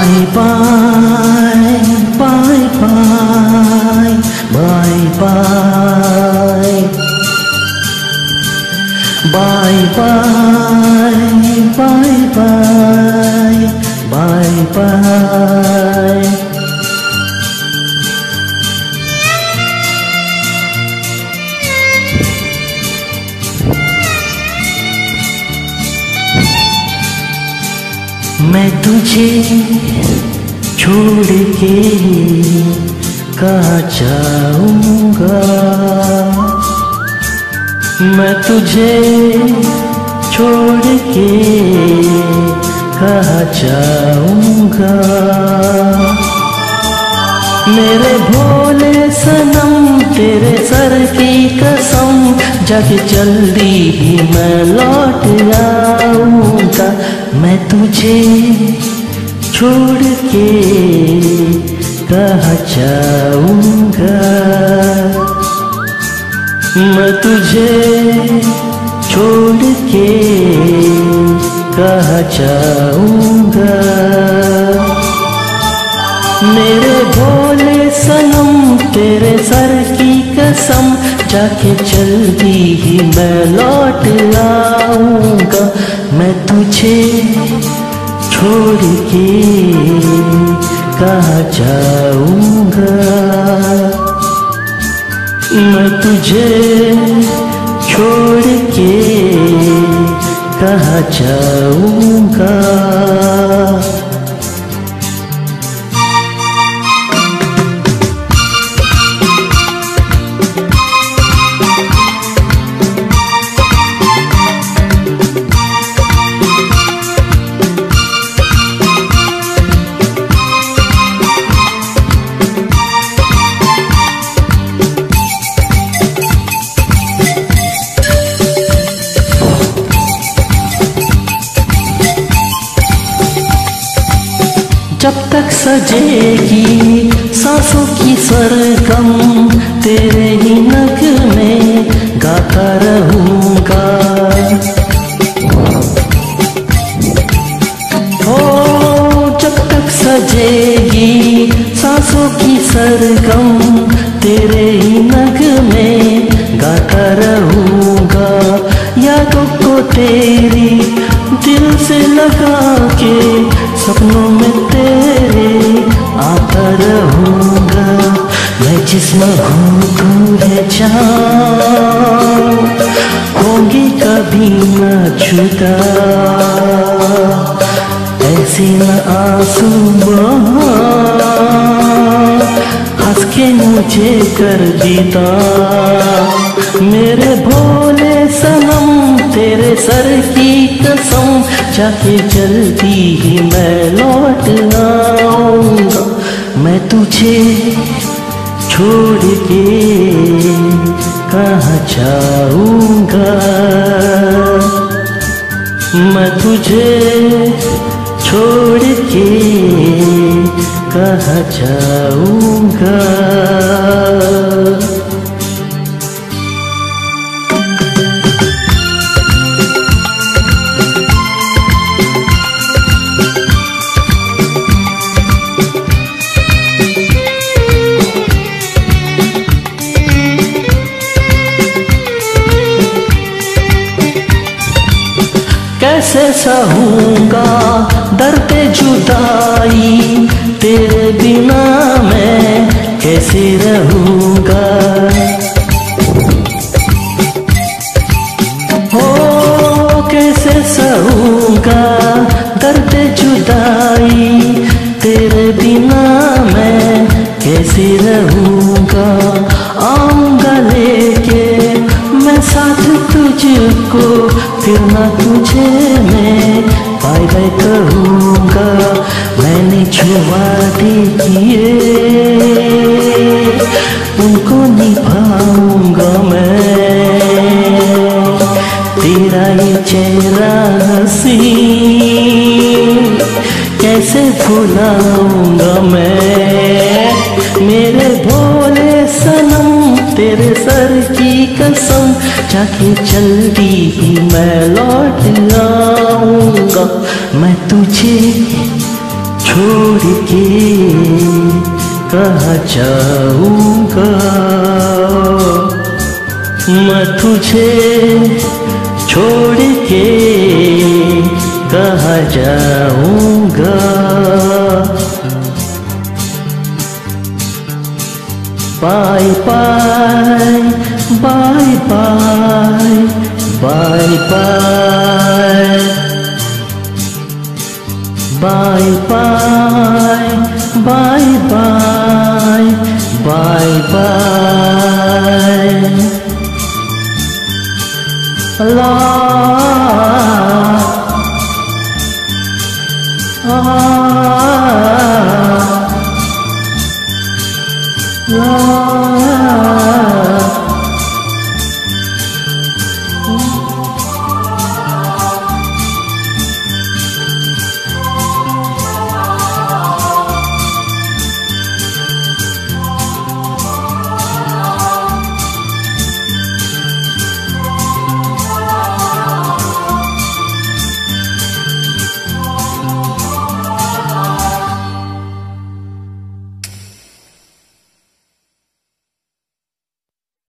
Bye bye, bye bye, bye bye. Bye bye, bye bye, bye bye. मैं तुझे छोड़ के कहाँ जाऊंगा, मैं तुझे छोड़ के कहाँ जाऊंगा। मेरे भोले सनम तेरे सर की कसम, जाके जल्दी ही मैं लौट आऊंगा। मैं तुझे छोड़ के कहाँ जाऊंगा, मैं तुझे छोड़ के कहाँ जाऊंगा। मेरे भोले सनम तेरे सर की कसम, जाके जल्दी ही मैं लौट आऊंगा। मैं तुझे छोड़ के कहाँ जाऊंगा, मैं तुझे छोड़ के कहाँ जाऊंगा। जब तक सजेगी सांसों की सरगम, तेरे ही नगमे गाता रहूंगा। ओ जब तक सजेगी सांसों की सरगम, तेरे ही नगमे गाता रहूंगा। यादों को तेरी दिल से लगा के सपनों में तेरे आता रहूंगा। मैं जिस्म हूँ तू है जान, होंगे कभी न जुदा। ऐसे न आंसू बहा, हंस के मुझे कर देता। मेरे भोले सनम तेरे सर की कसम, जाके जल्दी ही मैं लौट आऊंगा। मैं तुझे छोड़ के कहाँ जाऊंगा, मैं तुझे छोड़ के कहाँ जाऊंगा। कैसे सहूंगा दर्द जुदाई, तेरे बिना मैं कैसे रहूंगा। हो कैसे सहूंगा दर्द जुदाई, तेरे बिना मैं कैसे रहूंगा। आऊंगा लेके मैं साथ तुझको, फिर ना तुझे मैं बाय बाय कहूँगा। मैंने जो वादे किए उनको निभाऊंगा मैं, तेरा ये चेहरा हसीन कैसे भुलाऊंगा मैं। मेरे भोले सनम तेरे सर की कसम, जाके जल्दी ही मैं लौट आऊंगा। मैं तुझे छोड़ के कहाँ जाऊंगा, मैं तुझे छोड़ के कहाँ जाऊंगा। Bye bye bye bye bye bye bye bye.